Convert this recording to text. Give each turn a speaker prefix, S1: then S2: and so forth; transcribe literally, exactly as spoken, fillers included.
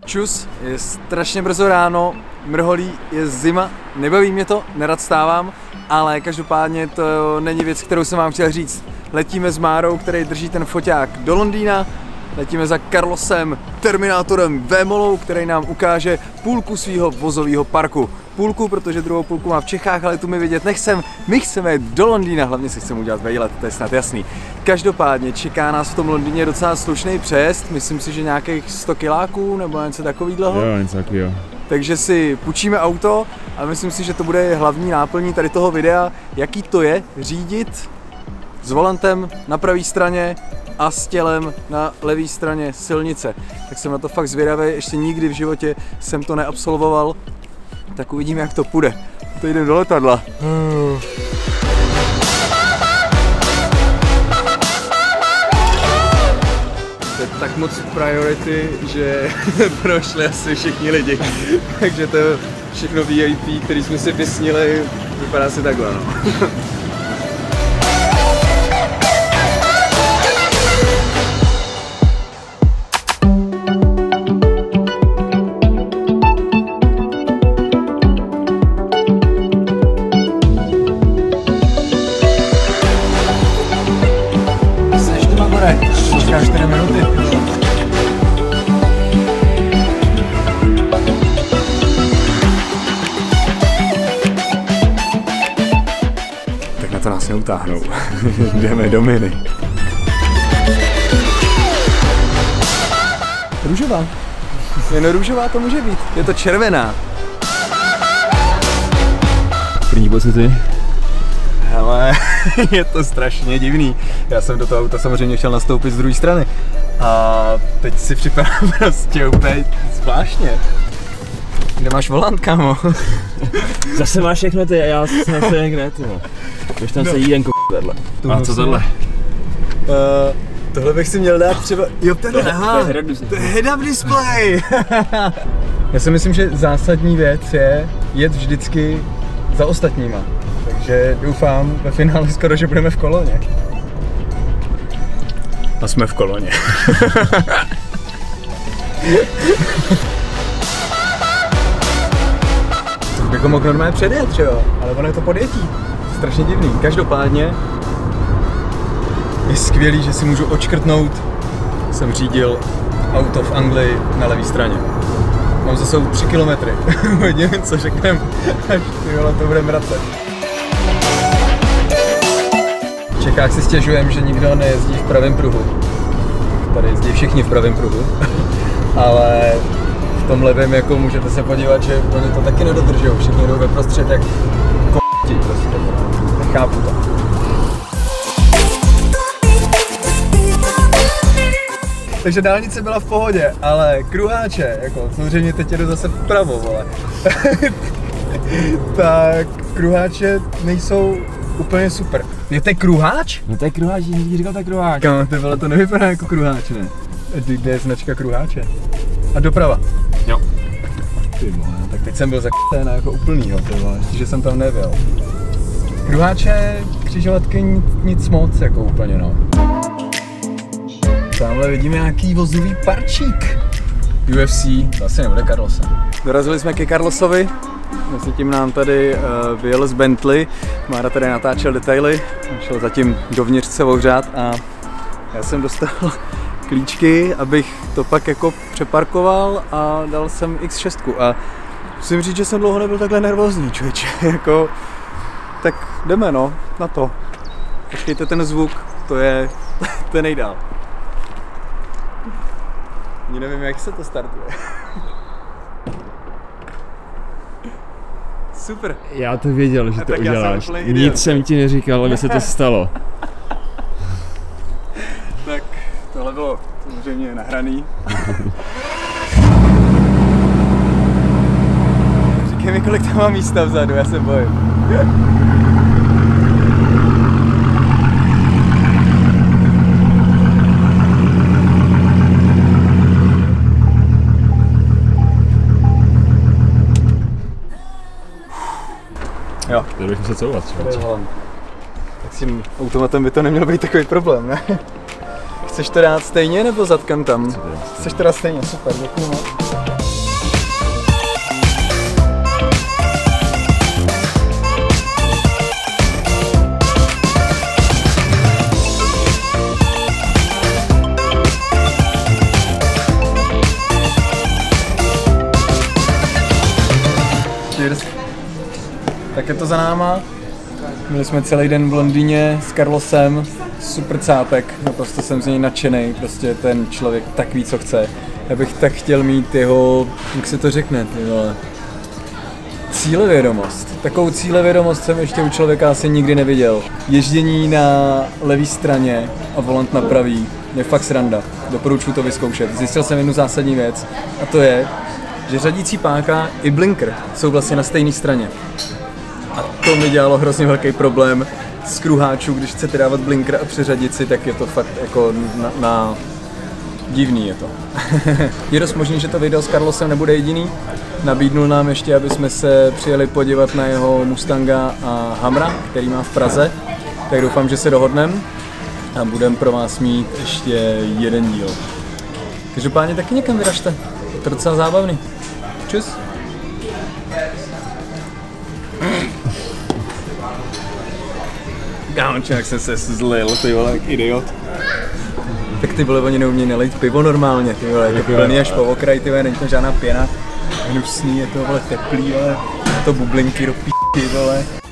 S1: Čus, je strašně brzo ráno, mrholí, je zima, nebaví mě to, nerad stávám, ale každopádně to není věc, kterou jsem vám chtěl říct. Letíme s Márou, který drží ten foťák, do Londýna, letíme za Carlosem, Terminátorem Vémolou, který nám ukáže půlku svého vozového parku. Půlku, protože druhou půlku má v Čechách, ale tu mi vidět nechcem. My chceme jít do Londýna, hlavně si chceme udělat vejlet, to je snad jasný. Každopádně čeká nás v tom Londýně docela slušný přejezd, myslím si, že nějakých sto kiláků nebo něco takového.
S2: Jo, něco takového.
S1: Takže si půjčíme auto a myslím si, že to bude hlavní náplní tady toho videa, jaký to je řídit s volantem na pravé straně a s tělem na levé straně silnice. Tak jsem na to fakt zvědavý, ještě nikdy v životě jsem to neabsolvoval, tak uvidíme, jak to půjde. To jdem do letadla. To je tak moc priority, že prošli asi všichni lidi. Takže to všechno V I P, který jsme si vysnili, vypadá si takhle, no. čtyři minuty. Tak na to nás neutáhnou. Jdeme do miny. Růžová. Jen růžová to může být. Je to červená.
S2: První pocity.
S1: Ale je to strašně divný. Já jsem do toho auta samozřejmě chtěl nastoupit z druhé strany. A teď si připadám prostě úplně zvláštně. Kde máš volant, kámo?
S2: Zase máš všechno ty a já si nechci někde, ty no. Když tam no. Se jí jen k*** vedle.
S1: A co tohle? Uh, tohle bych si měl dát třeba... Jo, tenhle, aha, to je head-up display. Já si myslím, že zásadní věc je jet vždycky za ostatníma. Takže doufám ve finále skoro, že budeme v koloně. A jsme v koloně. To bychom mohl normálně předjet, že jo? Ale ono je to podjetí. Strašně divný. Každopádně je skvělý, že si můžu odškrtnout. Jsem řídil auto v Anglii na levé straně. Mám za sebou tři kilometry. Uvidíme, co řekneme, až to budeme vracet. V Čechách si stěžujeme, že nikdo nejezdí v pravém pruhu. Tady jezdí všichni v pravém pruhu. Ale v tom levém jako můžete se podívat, že oni to taky nedodržují. Všichni jdou ve prostřed jak k***ti prostě. Nechápu to. Takže dálnice byla v pohodě, ale kruháče, jako samozřejmě teď jedu zase vpravo, vole. Tak kruháče nejsou úplně super. Je to kruháč?
S2: No to je kruháč, nikdy říkal to je kruháč.
S1: Kámo, to vole, to nevypadá jako kruháč, ne? Kde je značka kruháče? A doprava.
S2: Jo.
S1: Ty vole, tak teď jsem byl za k***téna jako úplnýho, ty vole, ještě, že jsem tam nevěl. Kruháče, křižovatky, nic, nic moc, jako úplně, no. Tamhle vidíme nějaký vozový parčík. U F C, to asi nebude Carlosem. Dorazili jsme ke Carlosovi. Mezi tím nám tady uh, vyjel z Bentley. Mára tady natáčel detaily. Šel zatím dovnitř se ohřát a já jsem dostal klíčky, abych to pak jako přeparkoval a dal jsem X šest. A musím říct, že jsem dlouho nebyl takhle nervózní, člověče. Jako, tak jdeme no, na to. Počkejte ten zvuk, to je, to je nejdál. Ani nevím, jak se to startuje. Super.
S2: Já to věděl, že
S1: a
S2: to uděláš.
S1: Jsem
S2: Nic jsem ti neříkal, aby se to stalo.
S1: Tak tohle bylo samozřejmě nahraný. Říkej mi, kolik tam má místa vzadu, já se bojím. Jo.
S2: To bych musel couvat, člověče.
S1: Tak s tím automatem by to neměl být takový problém, ne? Chceš to dát stejně nebo zatkám tam? Chceš to dát stejně, super, děkuji moc. tak je to za náma. Byli jsme celý den v Londýně s Carlosem, super cápek, naprosto jsem z něj nadšený, prostě ten člověk tak ví, co chce. Já bych tak chtěl mít jeho, jak se to řekne, ty vole, cílevědomost. Takovou cílevědomost jsem ještě u člověka asi nikdy neviděl. Ježdění na levé straně a volant na pravý je fakt sranda. Doporučuji to vyzkoušet. Zjistil jsem jednu zásadní věc a to je, že řadící páka i blinker jsou vlastně na stejné straně. A to mi dělalo hrozně velký problém z kruháčů, když chcete dávat blinker a přeřadit si, tak je to fakt jako na, na... divný je to. Je dost možný, že to video s Carlosem nebude jediný. Nabídnul nám ještě, aby jsme se přijeli podívat na jeho Mustanga a Humra, který má v Praze. Tak doufám, že se dohodneme a budeme pro vás mít ještě jeden díl. Každopádně taky někam vyražte. Je to docela zábavný. Čus. Kámoče, jak jsem se zlil, ty vole, jak idiot. Tak ty vole, oni neumějí nalejt pivo normálně, ty vole, je to plný až po okraj, ty vole, není to žádná pěna. Hnusný, je to vole teplý, vole, to bublinky do p***y, vole.